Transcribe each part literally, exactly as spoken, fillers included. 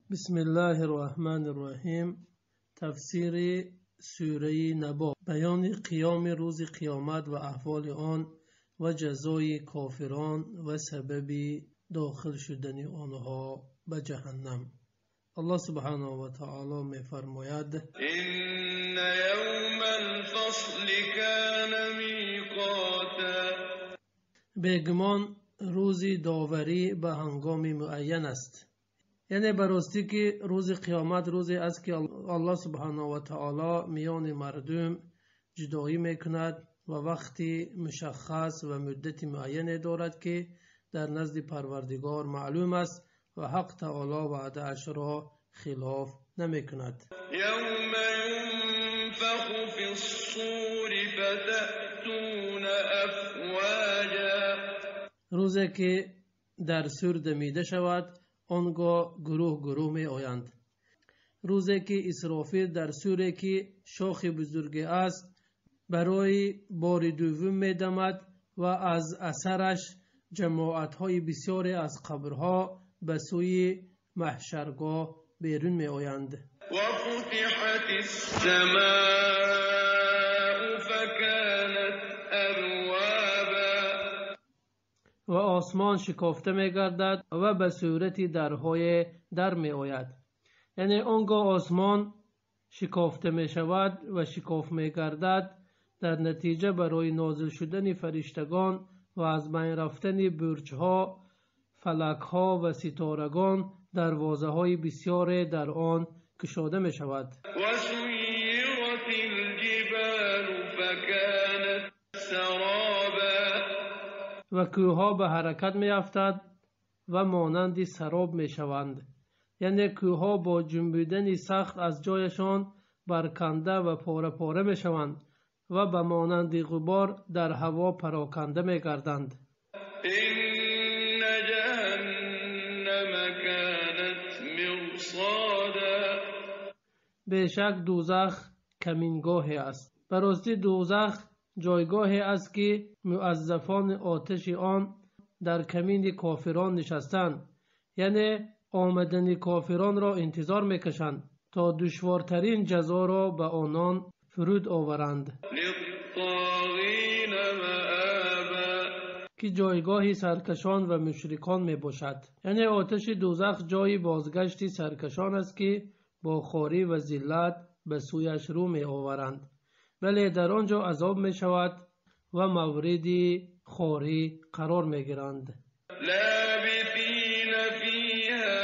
بسم الله الرحمن الرحیم. تفسیر سوره نبا، بیان قیام روز قیامت و احوال آن و جزای کافران و سبب داخل شدن آنها به جهنم. الله سبحانه و تعالی می فرماید: این یوم الفصل کان میقاتا، بیگمان روز داوری به هنگام معین است. یعنی براستی که روز قیامت روزی است که الله سبحانه و تعالی میان مردم جدایی میکند و وقتی مشخص و مدت معین دارد که در نزد پروردگار معلوم است و حق تعالی وعده اش را خلاف نمیکند. یوم ینفخ فی الصور فتأتون افواجا، روزی که در سور دمیده شود آنگاه گروه گروه می آیند. روزی که اسرافیل در سوری که شاخ بزرگ است برای بار دوم می دمد و از اثرش جماعت های بسیاری از قبرها به سوی محشرگاه بیرون می آیند. و فتحت السماء فکانت ابوابا، و آسمان شکافته می گردد و به صورت درهای در می آید. یعنی آنگاه آسمان شکافته می شود و شکاف می گردد در نتیجه برای نازل شدن فرشتگان و از بین رفتن برجها، فلکها و ستارگان دروازه های بسیار در آن گشاده می شود. و سیرت الجبال فکانت سرابا، و کوهها به حرکت می افتد و مانند سراب می شوند. یعنی کوهها با جنبیدن سخت از جایشان برکنده و پاره پاره می شوند و به مانند غبار در هوا پراکنده می گردند. این جهنم کانت مرصادا، بیشک دوزخ کمینگاهی است. براستی دوزخ جایگاهی است که موظفان آتش آن در کمین کافران نشستند. یعنی آمدن کافران را انتظار میکشند تا دشوارترین جزا را به آنان فرود آورند. للطاغین مآبا، که جایگاهی سرکشان و مشرکان می باشد. یعنی آتش دوزخ جای بازگشتی سرکشان است که با خواری و ذلت به سویش رو می آورند، ولی در آنجا عذاب می شود و مورد خواری قرار می گیرند. لابثین فیها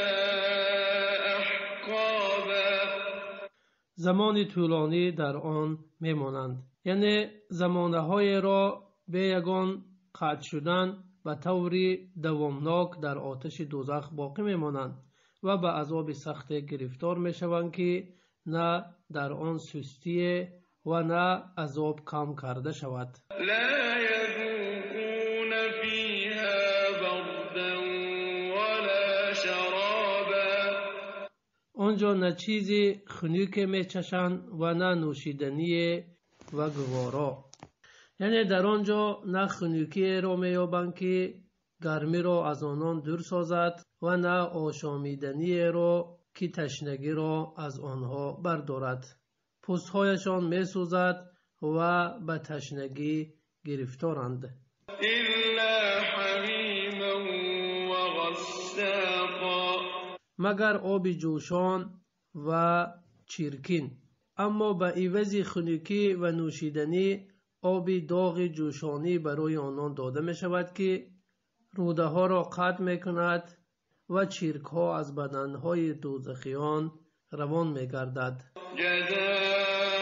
احقابا، زمان طولانی در آن می مانند. یعنی زمانه های را به یگان قطع شدن و طوری دوامناک در آتش دوزخ باقی می مانند و به عذاب سخت گرفتار می شوند که نه در آن سستی و نه عذاب کم کرده شود. لا یذوقون فیها بردا ولا شرابا، آنجا نه چیزی خنک می چشند و نه نوشیدنی و گوارا. یعنی در آنجا نه خنکی را می یابند که گرمی را از آنان دور سازد و نه آشامیدنی را که تشنگی را از آنها بردارد. پوستهایشان می سوزد و به تشنگی گرفتارند. الا حمیما و غساقا، مگر آب جوشان و چیرکین. اما به عوض خنکی و نوشیدنی آب داغ جوشانی برای آنان داده می شود که روده ها را قطع می کند و چیرک ها از بدن های دوزخیان روان می گردد. جزاء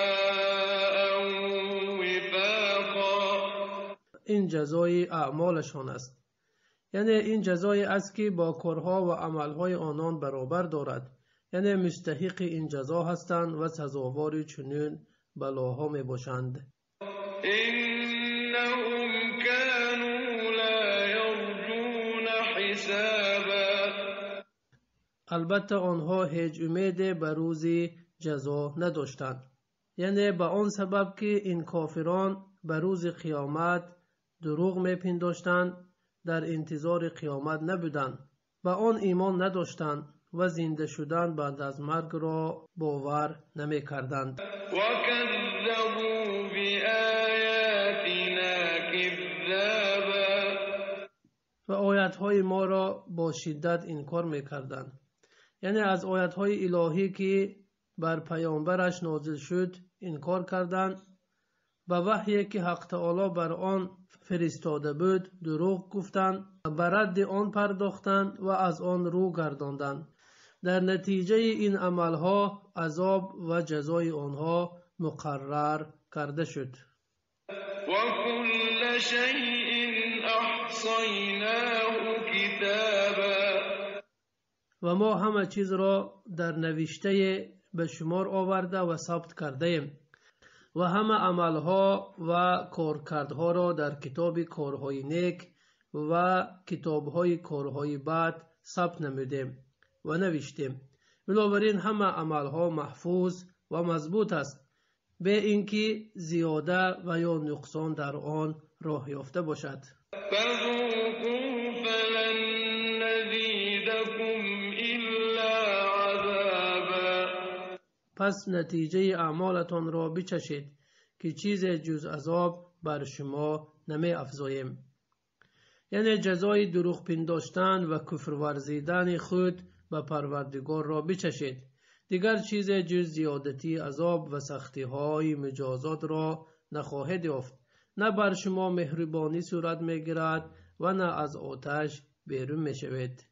وفاقا، این جزای اعمالشان است. یعنی این جزای است که با کارها و عملهای آنان برابر دارد. یعنی مستحق این جزا هستند و سزاوار چنین بلاها می باشند. انهم كانوا لا يرجون حسابا، البته آنها هیچ امید به روز جزا نداشتند. یعنی به آن سبب که این کافران به روز قیامت دروغ میپنداشتند، در انتظار قیامت نبودند، به آن ایمان نداشتند و زنده شدن بعد از مرگ را باور نمی کردند. وَكَذَّبُوا بِآيَاتِنَا كِذَّابًا. و آیت‌های ما را با شدت انکار می‌کردند. یعنی از آیت‌های الهی که بر پیامبرش نازل شد انکار کردند. به وحی که حق تعالی بر آن فرستاده بود دروغ گفتند و بر رد آن پرداختند و از آن رو گرداندند. در نتیجه این عملها عذاب و جزای آنها مقرر کرده شد. وَكُلَّ شَيْءٍ أَحْصَيْنَاهُ كِتَابًا. و ما همه چیز را در نوشته به شمار آورده و ثبت کرده ایم و همه عملها و کارکردها را در کتاب کارهای نیک و کتابهای کارهای بد ثبت نمودیم و نوشتیم. بنابراین همه عملها محفوظ و مضبوط است به اینکه زیاده و یا نقصان در آن راه یافته باشد. فَذُوقُوا فَلَن نَّزِيدَكُمْ إِلَّا عَذَابًا. پس نتیجه اعمالتان را بچشید که چیز جز عذاب بر شما نمی افزاییم. یعنی جزای دروغ پنداشتن و کفر ورزیدن خود به پروردگار را بچشید. دیگر چیز جز زیادتی عذاب و سختی های مجازات را نخواهید یافت. نه بر شما مهربانی صورت می گیرد و نه از آتش بیرون می شوید.